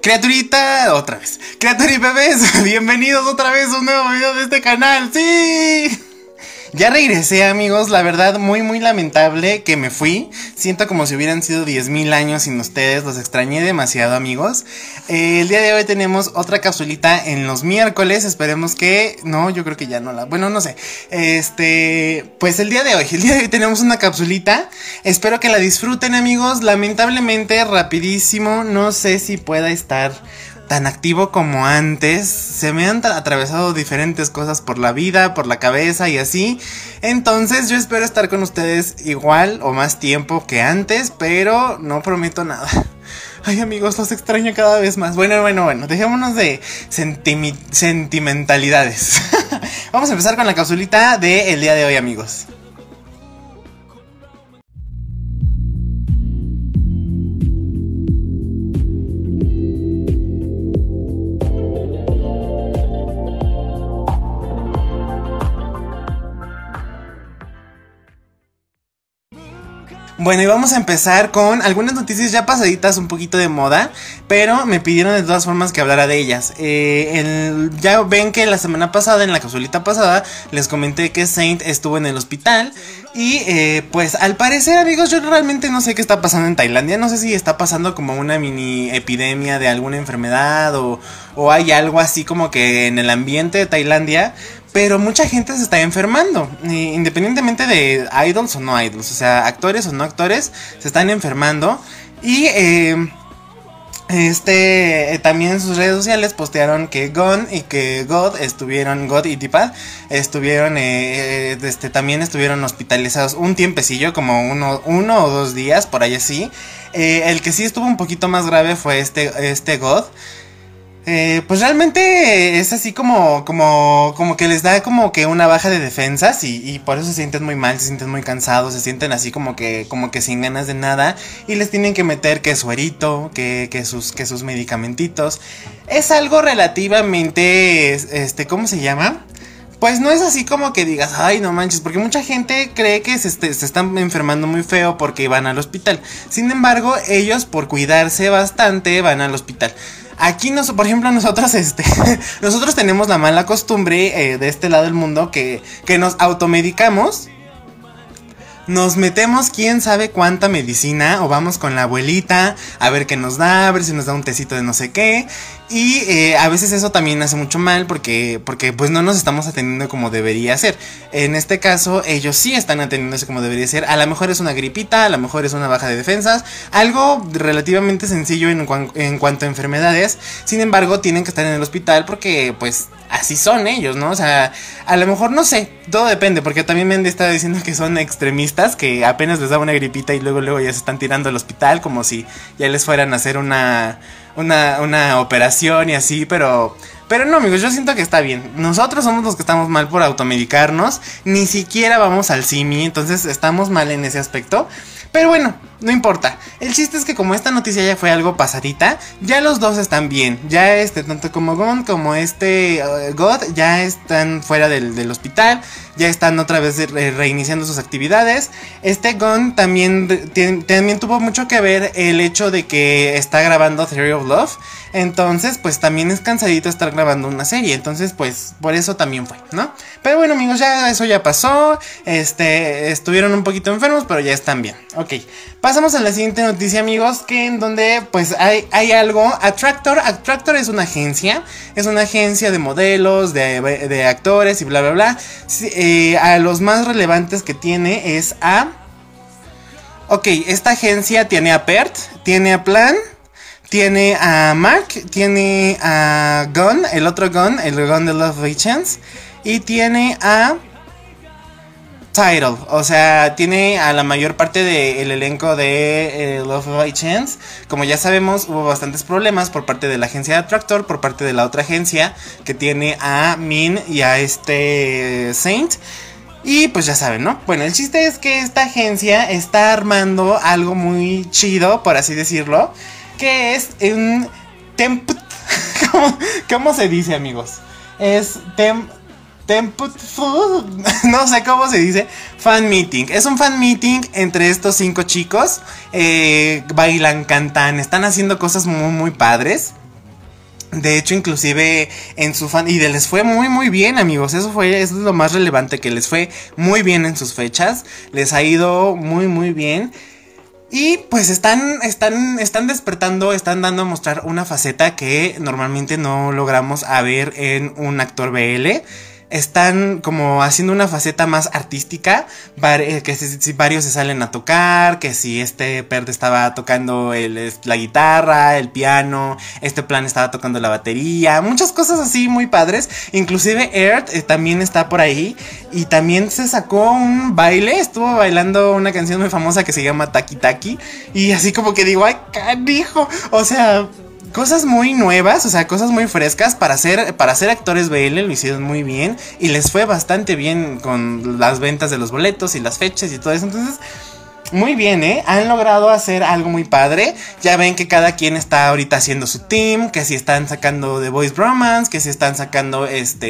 Criaturita, otra vez. Criatura y bebés, bienvenidos otra vez a un nuevo video de este canal. ¡Sí! Ya regresé, amigos, la verdad muy lamentable que me fui. Siento como si hubieran sido 10,000 años sin ustedes, los extrañé demasiado, amigos. El día de hoy tenemos otra capsulita en los miércoles, esperemos que... No, yo creo que ya no la... Bueno, no sé. Pues el día de hoy tenemos una capsulita. Espero que la disfruten, amigos. Lamentablemente, rapidísimo, no sé si pueda estar tan activo como antes. Se me han atravesado diferentes cosas por la vida, por la cabeza y así. Entonces yo espero estar con ustedes igual o más tiempo que antes, pero no prometo nada. Ay, amigos, los extraño cada vez más. Bueno, dejémonos de sentimentalidades. Vamos a empezar con la capsulita del día de hoy, amigos. Bueno, y vamos a empezar con algunas noticias ya pasaditas, un poquito de moda, pero me pidieron de todas formas que hablara de ellas. Ya ven que la semana pasada, en la capsulita pasada, les comenté que Saint estuvo en el hospital. Y pues al parecer, amigos, yo realmente no sé qué está pasando en Tailandia. No sé si está pasando como una mini epidemia de alguna enfermedad o hay algo así como que en el ambiente de Tailandia. Pero mucha gente se está enfermando, independientemente de idols o no idols, o sea, actores o no actores, se están enfermando. Y también en sus redes sociales postearon que Gon y que God y Tipad estuvieron, también estuvieron hospitalizados un tiempecillo, como uno o 2 días, por ahí así. El que sí estuvo un poquito más grave fue este God. Pues realmente es así como que les da como que una baja de defensas y por eso se sienten muy mal, se sienten muy cansados, se sienten así como que sin ganas de nada y les tienen que meter que suerito, que sus medicamentitos. Es algo relativamente, ¿cómo se llama? Pues no es así como que digas, ay, no manches, porque mucha gente cree que se están enfermando muy feo porque van al hospital. Sin embargo, ellos por cuidarse bastante van al hospital. Aquí, por ejemplo, nosotros tenemos la mala costumbre de este lado del mundo que nos automedicamos. Nos metemos quién sabe cuánta medicina o vamos con la abuelita a ver qué nos da, a ver si nos da un tecito de no sé qué. Y a veces eso también hace mucho mal porque pues no nos estamos atendiendo como debería ser. En este caso ellos sí están atendiéndose como debería ser. A lo mejor es una gripita, a lo mejor es una baja de defensas, algo relativamente sencillo en cuanto a enfermedades. Sin embargo tienen que estar en el hospital porque pues así son ellos, ¿no? O sea, a lo mejor no sé, todo depende, porque también me han estado diciendo que son extremistas, que apenas les da una gripita y luego ya se están tirando al hospital como si ya les fueran a hacer una operación y así, pero no, amigos, yo siento que está bien. Nosotros somos los que estamos mal por automedicarnos, ni siquiera vamos al simi, entonces estamos mal en ese aspecto. Pero bueno, no importa. El chiste es que como esta noticia ya fue algo pasadita, ya los dos están bien. Ya tanto como Gon como God ya están fuera del hospital. Ya están otra vez reiniciando sus actividades. Gon también tuvo mucho que ver el hecho de que está grabando Theory of Love. Entonces pues también es cansadito estar grabando una serie. Entonces pues por eso también fue, ¿no? Pero bueno, amigos, ya eso ya pasó. Estuvieron un poquito enfermos, pero ya están bien. Ok, pasamos a la siguiente noticia, amigos, que en donde pues hay algo. Attractor es una agencia de modelos, de actores y bla bla bla. A los más relevantes que tiene es Ok, esta agencia tiene a Pert, tiene a Plan, tiene a Mark, tiene a Gon, el otro Gon, el Gon de Love by Chance, y tiene a Tidal, o sea, tiene a la mayor parte del elenco de Love by Chance. Como ya sabemos, hubo bastantes problemas por parte de la agencia de Attractor, por parte de la otra agencia que tiene a Min y a Saint. Y pues ya saben, ¿no? Bueno, el chiste es que esta agencia está armando algo muy chido, por así decirlo, que es un ¿Cómo se dice, amigos? Es no sé cómo se dice. Fan meeting. Es un fan meeting entre estos 5 chicos. Bailan, cantan, están haciendo cosas muy padres. De hecho, inclusive en su fan, y les fue muy muy bien, amigos. Eso es lo más relevante, que les fue muy bien en sus fechas. Les ha ido muy muy bien. Y pues están despertando, están dando a mostrar una faceta que normalmente no logramos a ver en un actor BL. Están como haciendo una faceta más artística, que si varios se salen a tocar, que si Perd estaba tocando la guitarra, el piano, Plan estaba tocando la batería, muchas cosas así muy padres. Inclusive Earth también está por ahí y también se sacó un baile, estuvo bailando una canción muy famosa que se llama Taki Taki y así como que digo, ay, canijo, o sea... Cosas muy nuevas, o sea, cosas muy frescas para ser actores BL, lo hicieron muy bien y les fue bastante bien con las ventas de los boletos y las fechas y todo eso. Entonces, muy bien, han logrado hacer algo muy padre. Ya ven que cada quien está ahorita haciendo su team, que si están sacando The Boys Bromance, que si están sacando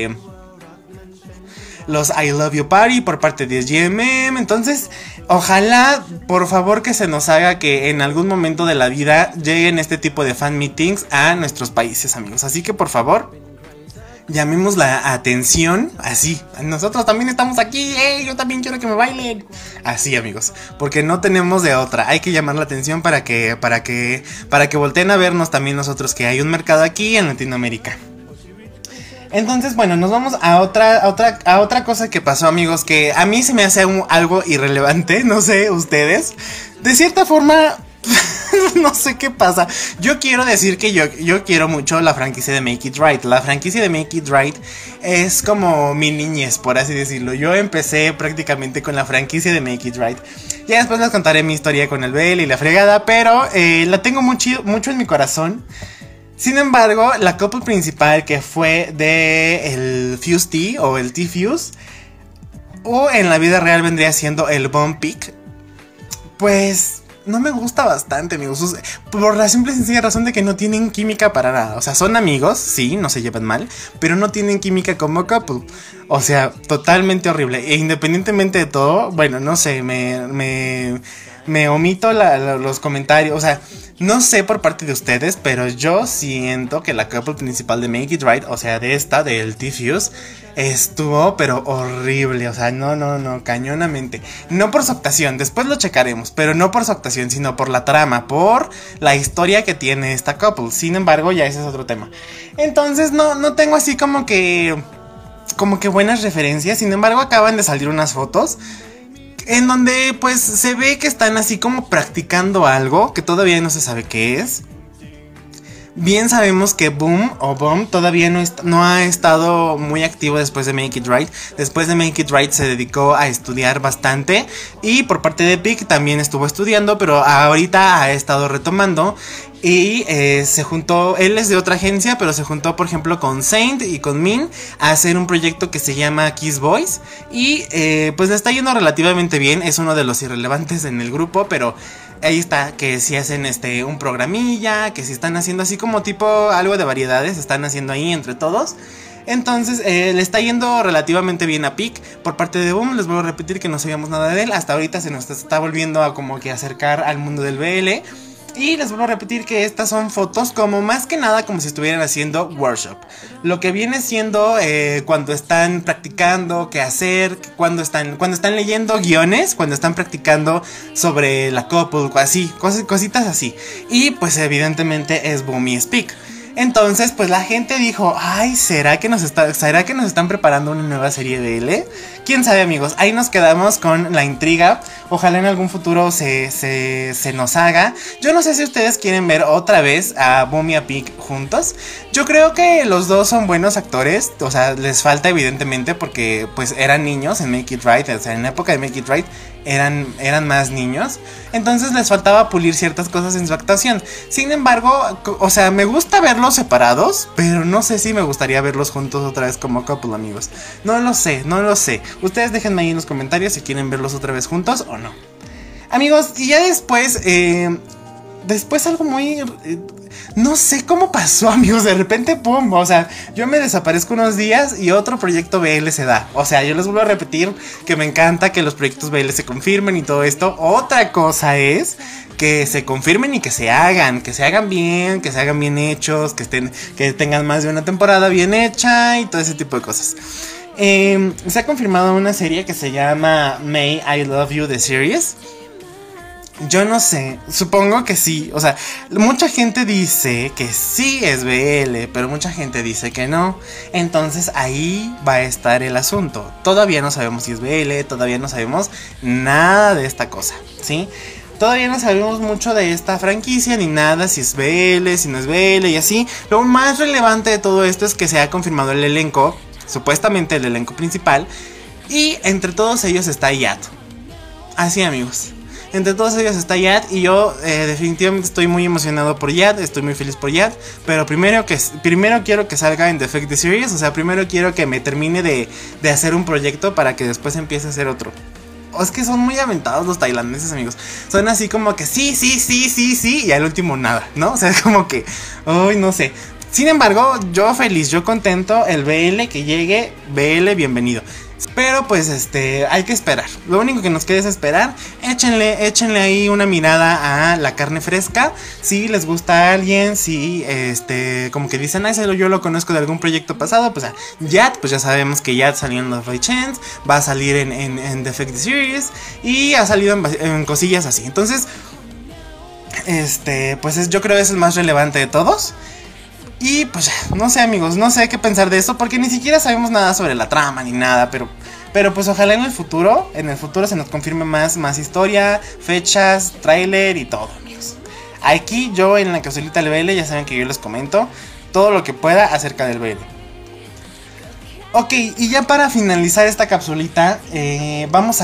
los I Love You Party por parte de SGMM. Entonces, ojalá, por favor, que se nos haga que en algún momento de la vida lleguen este tipo de fan meetings a nuestros países, amigos. Así que, por favor, llamemos la atención. Así, nosotros también estamos aquí. Yo también quiero que me bailen. Así, amigos, porque no tenemos de otra. Hay que llamar la atención para que volteen a vernos también nosotros, que hay un mercado aquí en Latinoamérica. Entonces, bueno, nos vamos a otra cosa que pasó, amigos, que a mí se me hace algo irrelevante, no sé, ustedes. De cierta forma, no sé qué pasa. Yo quiero decir que yo quiero mucho la franquicia de Make It Right. La franquicia de Make It Right es como mi niñez, por así decirlo. Yo empecé prácticamente con la franquicia de Make It Right. Ya después les contaré mi historia con el BL y la fregada, pero la tengo mucho en mi corazón. Sin embargo, la couple principal, que fue de el Fuse T o el T-Fuse, o en la vida real vendría siendo el Bomb Pick, pues no me gusta bastante, amigos. Por la simple y sencilla razón de que no tienen química para nada. O sea, son amigos, sí, no se llevan mal, pero no tienen química como couple. O sea, totalmente horrible. E independientemente de todo, bueno, no sé, me omito los comentarios. O sea, no sé por parte de ustedes, pero yo siento que la couple principal de Make It Right, o sea, del T-Fuse, estuvo pero horrible. O sea, no, cañonamente. No por su actuación, después lo checaremos, pero no por su actuación, sino por la trama, por la historia que tiene esta couple. Sin embargo, ya ese es otro tema. Entonces no tengo así como que buenas referencias. Sin embargo, acaban de salir unas fotos en donde pues se ve que están así como practicando algo que todavía no se sabe qué es. Bien sabemos que Boom todavía no ha estado muy activo después de Make It Right. Después de Make It Right se dedicó a estudiar bastante. Y por parte de Pick también estuvo estudiando, pero ahorita ha estado retomando. Y se juntó, él es de otra agencia, pero se juntó por ejemplo con Saint y con Min a hacer un proyecto que se llama Kiss Boys. Y pues le está yendo relativamente bien, es uno de los irrelevantes en el grupo, pero ahí está, que si hacen un programilla, que si están haciendo así como tipo algo de variedades, están haciendo ahí entre todos. Entonces le está yendo relativamente bien a Pick. Por parte de Boom, les voy a repetir que no sabíamos nada de él. Hasta ahorita se nos está volviendo a como que acercar al mundo del BL. Y les vuelvo a repetir que estas son fotos como más que nada como si estuvieran haciendo workshop. Lo que viene siendo cuando están practicando qué hacer, cuando están leyendo guiones, cuando están practicando sobre la couple, así, cositas así. Y pues evidentemente es Boom y Speak. Entonces, pues la gente dijo, ay, ¿será que nos están preparando una nueva serie de L? ¿Quién sabe, amigos? Ahí nos quedamos con la intriga. Ojalá en algún futuro se nos haga. Yo no sé si ustedes quieren ver otra vez a Boom y a Pick juntos. Yo creo que los dos son buenos actores. O sea, les falta evidentemente porque pues eran niños en Make It Right. O sea, en la época de Make It Right eran más niños. Entonces les faltaba pulir ciertas cosas en su actuación. Sin embargo, o sea, me gusta verlos separados, pero no sé si me gustaría verlos juntos otra vez como couple, amigos. No lo sé. Ustedes déjenme ahí en los comentarios si quieren verlos otra vez juntos o no. Amigos, y ya después después algo muy... no sé cómo pasó, amigos, de repente, pum, o sea, yo me desaparezco unos días y otro proyecto BL se da. O sea, yo les vuelvo a repetir que me encanta que los proyectos BL se confirmen y todo esto. Otra cosa es que se confirmen y que se hagan bien, que se hagan bien hechos, que tengan más de una temporada bien hecha y todo ese tipo de cosas. Se ha confirmado una serie que se llama May I Love You The Series. Yo no sé, supongo que sí. O sea, mucha gente dice que sí es BL, pero mucha gente dice que no. Entonces ahí va a estar el asunto. Todavía no sabemos si es BL, todavía no sabemos nada de esta cosa, ¿sí? Todavía no sabemos mucho de esta franquicia ni nada, si es BL, si no es BL y así. Lo más relevante de todo esto es que se ha confirmado el elenco, supuestamente el elenco principal, y entre todos ellos está Yat. Así, amigos. Entre todos ellos está Yat y yo definitivamente estoy muy emocionado por Yat, estoy muy feliz por Yat, pero primero quiero que salga en The Fake The Series, o sea, primero quiero que me termine de hacer un proyecto para que después empiece a hacer otro. O es que son muy aventados los tailandeses, amigos. Son así como que sí, y al último nada, ¿no? O sea, como que, uy, no sé. Sin embargo, yo feliz, yo contento, el BL que llegue, BL bienvenido. Pero pues hay que esperar. Lo único que nos queda es esperar. Échenle ahí una mirada a la carne fresca. Si les gusta a alguien, si como que dicen, yo lo conozco de algún proyecto pasado, pues Yat, pues ya sabemos que Yat salió en Love by Chance, va a salir en The Fake Series y ha salido en cosillas así. Entonces, pues yo creo que es el más relevante de todos. Y pues ya, no sé, amigos, no sé qué pensar de eso, porque ni siquiera sabemos nada sobre la trama ni nada, pero pues ojalá en el futuro se nos confirme más historia, fechas, tráiler y todo, amigos. Aquí yo en la capsulita del BL ya saben que yo les comento todo lo que pueda acerca del BL. Ok, y ya para finalizar esta capsulita, vamos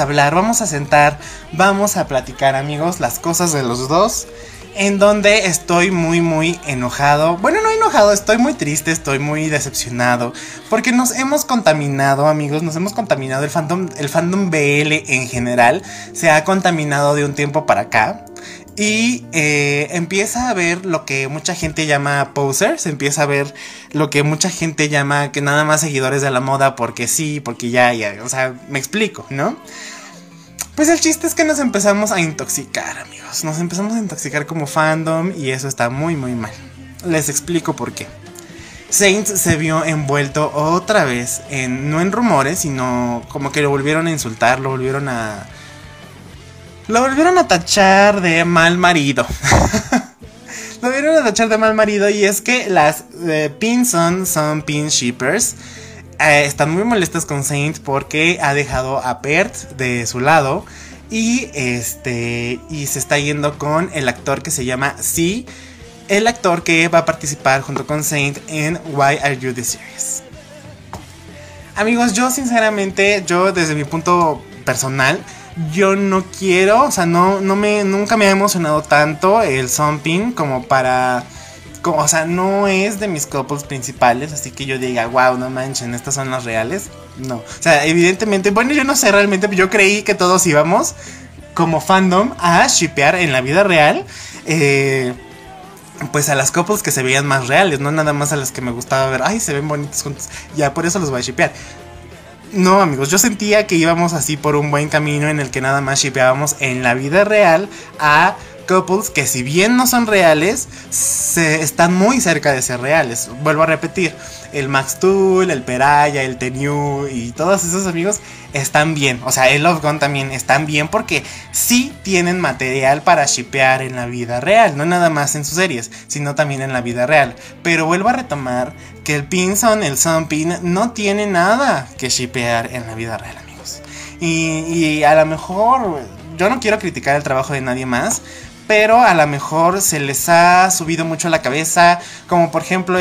a platicar, amigos, las cosas de los dos. En donde estoy muy enojado. Bueno, no enojado, estoy muy triste, estoy muy decepcionado. Porque nos hemos contaminado, amigos. Nos hemos contaminado. El fandom BL en general se ha contaminado de un tiempo para acá. Y empieza a ver lo que mucha gente llama posers. Empieza a ver lo que mucha gente llama que nada más seguidores de la moda. Porque sí, porque ya. O sea, me explico, ¿no? Pues el chiste es que nos empezamos a intoxicar, amigos. Nos empezamos a intoxicar como fandom y eso está muy mal. Les explico por qué. Saint se vio envuelto otra vez no en rumores, sino como que lo volvieron a insultar, lo volvieron a tachar de mal marido. Lo volvieron a tachar de mal marido y es que las Pinson son pin shippers. Están muy molestas con Saint porque ha dejado a Pert de su lado y se está yendo con el actor que se llama C, el actor que va a participar junto con Saint en Why Are You The Series. Amigos, yo sinceramente, desde mi punto personal, yo no quiero, o sea, nunca me ha emocionado tanto el Sunpin como para... O sea, no es de mis couples principales, así que yo diga, wow, no manchen, estas son las reales. No, o sea, evidentemente, bueno, yo no sé realmente, yo creí que todos íbamos como fandom a shippear en la vida real, pues a las couples que se veían más reales, no nada más a las que me gustaba ver, ay, se ven bonitos juntos, ya por eso los voy a shippear. No, amigos, yo sentía que íbamos así por un buen camino en el que nada más shippeábamos en la vida real a couples que, si bien no son reales, están muy cerca de ser reales. Vuelvo a repetir, el Max Tool, el Peraya, el Tenyu y todos esos amigos están bien. O sea, el Love Gun también están bien porque sí tienen material para shippear en la vida real. No nada más en sus series, sino también en la vida real. Pero vuelvo a retomar que el Pinson, el Sunpin, no tiene nada que shippear en la vida real, amigos. Y a lo mejor, yo no quiero criticar el trabajo de nadie más, pero a lo mejor se les ha subido mucho a la cabeza, como por ejemplo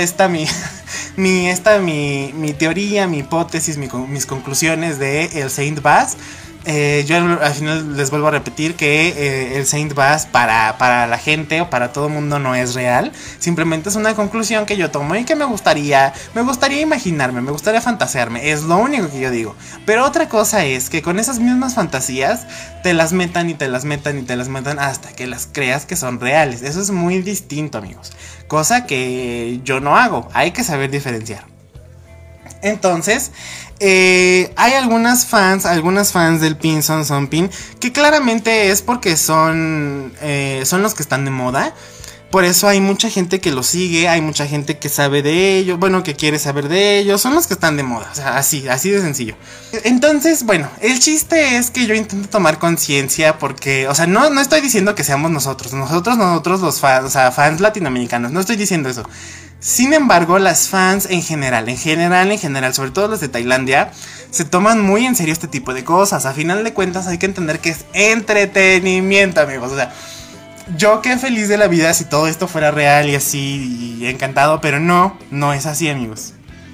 mi teoría, mi hipótesis, mis conclusiones de el Saint Bass. Yo al final les vuelvo a repetir que el Saint Bass para la gente o para todo el mundo no es real. Simplemente es una conclusión que yo tomo y que me gustaría imaginarme, me gustaría fantasearme. Es lo único que yo digo. Pero otra cosa es que con esas mismas fantasías te las metan y te las metan y te las metan hasta que las creas que son reales. Eso es muy distinto, amigos. Cosa que yo no hago. Hay que saber diferenciar. Entonces, hay algunas fans del Pinson Sonpin que claramente es porque son los que están de moda. Por eso hay mucha gente que lo sigue, hay mucha gente que sabe de ellos, bueno, que quiere saber de ellos, son los que están de moda, o sea, así de sencillo. Entonces, bueno, el chiste es que yo intento tomar conciencia porque, o sea, no estoy diciendo que seamos nosotros los fans, o sea, fans latinoamericanos, no estoy diciendo eso. Sin embargo, las fans en general, sobre todo los de Tailandia, se toman muy en serio este tipo de cosas. A final de cuentas hay que entender que es entretenimiento, amigos. O sea, yo qué feliz de la vida si todo esto fuera real y así, y encantado, pero no es así, amigos.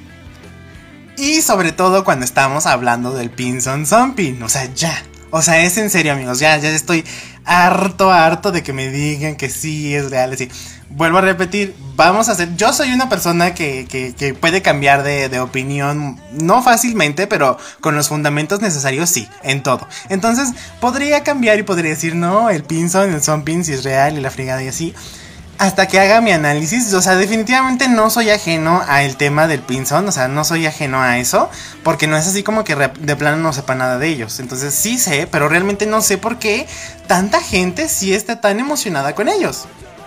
Y sobre todo cuando estamos hablando del Pinson Sonpin, o sea, ya. O sea, es en serio, amigos, ya estoy harto de que me digan que sí es real, así. Vuelvo a repetir, vamos a hacer... Yo soy una persona que puede cambiar de opinión, no fácilmente, pero con los fundamentos necesarios sí, en todo. Entonces, podría cambiar y podría decir, no, el Sonpin sí es real y la fregada y así. Hasta que haga mi análisis, o sea, definitivamente no soy ajeno al tema del Pinson, o sea, no soy ajeno a eso, porque no es así como que de plano no sepa nada de ellos. Entonces sí sé, pero realmente no sé por qué tanta gente sí está tan emocionada con ellos.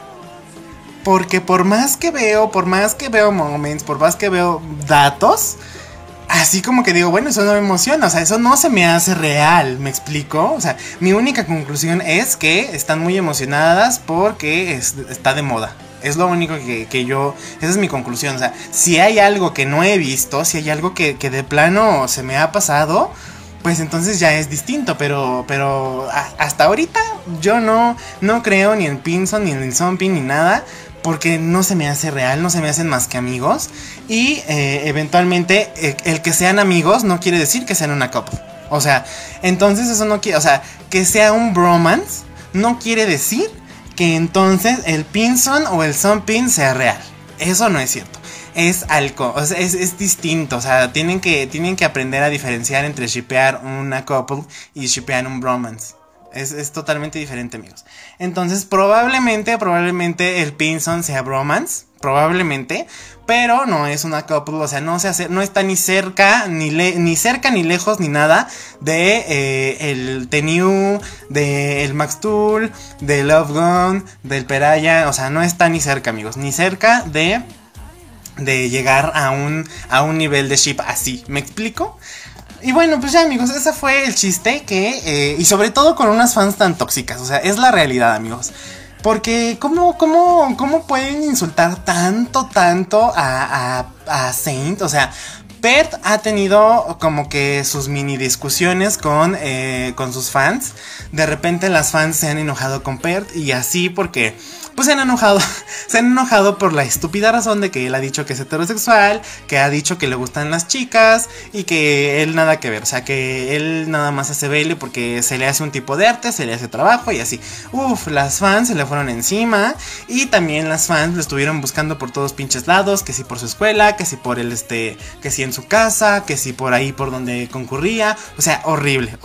Porque por más que veo moments, por más que veo datos, así como que digo, bueno, eso no me emociona, o sea, eso no se me hace real, ¿me explico? O sea, mi única conclusión es que están muy emocionadas porque está de moda. Es lo único que yo... Esa es mi conclusión, o sea, si hay algo que no he visto, si hay algo que de plano se me ha pasado, pues entonces ya es distinto, pero hasta ahorita yo no creo ni en Pinson, ni en el Sonpin, ni nada, porque no se me hace real, no se me hacen más que amigos. Y eventualmente el que sean amigos no quiere decir que sean una couple. O sea, entonces eso no quiere... O sea, que sea un bromance no quiere decir que entonces el Pinson o el Sonpin sea real. Eso no es cierto. Es algo, o sea, es distinto. O sea, tienen que aprender a diferenciar entre shippear una couple y shippear un bromance. Es totalmente diferente, amigos. Entonces, probablemente el Pinson sea bromance. Probablemente. Pero no es una couple. O sea, no está ni cerca, ni lejos, ni nada de el Tenyu, del Max Tool, del Love Gun, del Peraya. O sea, no está ni cerca, amigos. Ni cerca de llegar a un nivel de ship así. ¿Me explico? Y bueno, pues ya, amigos, ese fue el chiste y sobre todo con unas fans tan tóxicas. O sea, es la realidad, amigos. Porque ¿cómo pueden insultar tanto a Saint? O sea, Pert ha tenido como que sus mini discusiones con sus fans. De repente las fans se han enojado con Pert y así porque... Pues se han enojado por la estúpida razón de que él ha dicho que es heterosexual, que ha dicho que le gustan las chicas y que él nada que ver, o sea, que él nada más hace baile porque se le hace un tipo de arte, se le hace trabajo y así. Las fans se le fueron encima y también las fans lo estuvieron buscando por todos pinches lados, que si por su escuela, que si por que si en su casa, que si por ahí por donde concurría, o sea, horrible.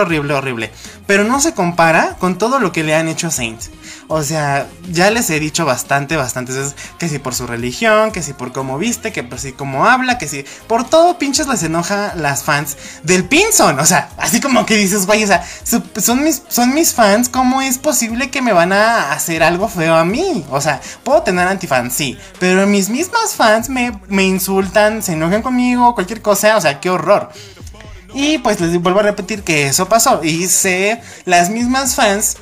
Pero no se compara con todo lo que le han hecho a Saint. O sea, ya les he dicho bastantes veces que si por su religión, que si por cómo viste, que por si cómo habla, que si por todo pinches les enoja las fans del Pinson. O sea, así como que dices, güey, o sea, son mis fans, ¿cómo es posible que me van a hacer algo feo a mí? O sea, puedo tener antifans, sí, pero mis mismas fans me insultan, se enojan conmigo, cualquier cosa, o sea, qué horror. Y pues les vuelvo a repetir que eso pasó. Y las mismas fans...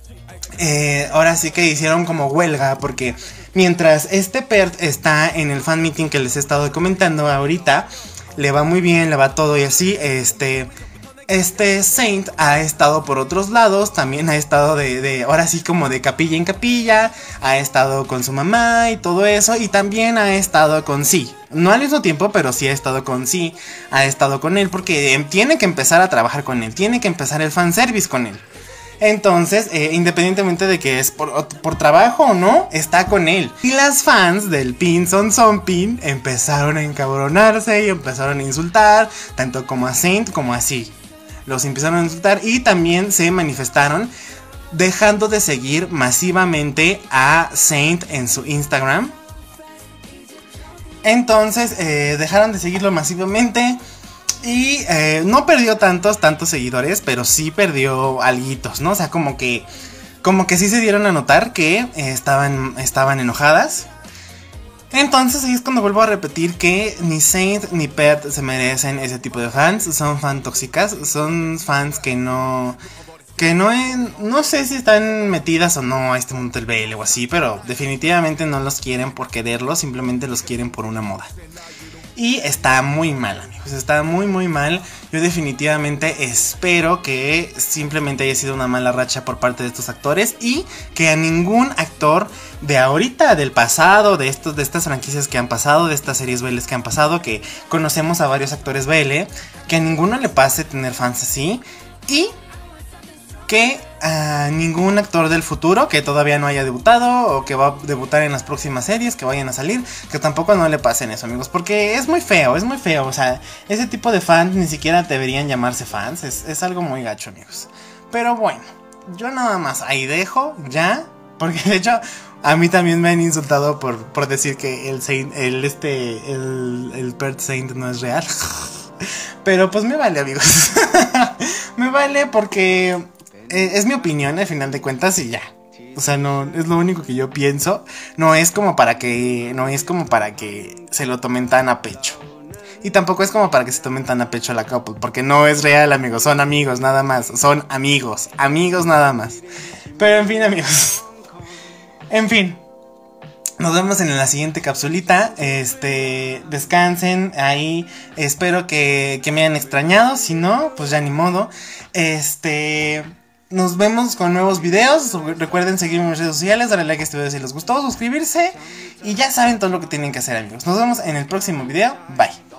ahora sí que hicieron como huelga porque mientras Pert está en el fan meeting que les he estado comentando ahorita, le va muy bien, le va todo y así, Saint ha estado por otros lados, también ha estado ahora sí como de capilla en capilla, ha estado con su mamá y todo eso, y también ha estado con Sí. No al mismo tiempo, pero sí ha estado con Sí, ha estado con él porque tiene que empezar a trabajar con él, tiene que empezar el fanservice con él. Entonces, independientemente de que es por trabajo o no, está con él. Y las fans del Pin Son Son Pin empezaron a encabronarse y empezaron a insultar, tanto como a Saint como a Sí. Los empezaron a insultar y también se manifestaron dejando de seguir masivamente a Saint en su Instagram. Entonces dejaron de seguirlo masivamente y no perdió tantos seguidores, pero sí perdió alguitos, ¿no? O sea, como que sí se dieron a notar que estaban enojadas. Entonces ahí es cuando vuelvo a repetir que ni Saint ni Pert se merecen ese tipo de fans. Son fans tóxicas, son fans que no sé si están metidas o no a este mundo del BL o así, pero definitivamente no los quieren por quererlos, simplemente los quieren por una moda. Y está muy mal, amigos, está muy muy mal. Yo definitivamente espero que simplemente haya sido una mala racha por parte de estos actores y que a ningún actor de ahorita, del pasado, de estas franquicias que han pasado, de estas series BL que han pasado, que conocemos a varios actores BL, que a ninguno le pase tener fans así. Y que a ningún actor del futuro que todavía no haya debutado o que va a debutar en las próximas series que vayan a salir, que tampoco no le pasen eso, amigos, porque es muy feo, o sea, ese tipo de fans ni siquiera deberían llamarse fans, es algo muy gacho, amigos. Pero bueno, yo nada más ahí dejo ya, porque de hecho a mí también me han insultado por decir que el Pert Saint no es real. Pero pues me vale, amigos. Me vale porque es mi opinión al final de cuentas y ya. O sea, no es lo único que yo pienso. No es como para que se lo tomen tan a pecho. Y tampoco es como para que se tomen tan a pecho la couple, porque no es real, amigos. Son amigos nada más. Son amigos nada más. Pero en fin, amigos. En fin. Nos vemos en la siguiente capsulita. Descansen ahí. Espero que me hayan extrañado. Si no, pues ya ni modo. Nos vemos con nuevos videos. Recuerden seguirme en mis redes sociales, darle like a este video si les gustó, suscribirse. Y ya saben todo lo que tienen que hacer, amigos. Nos vemos en el próximo video. Bye.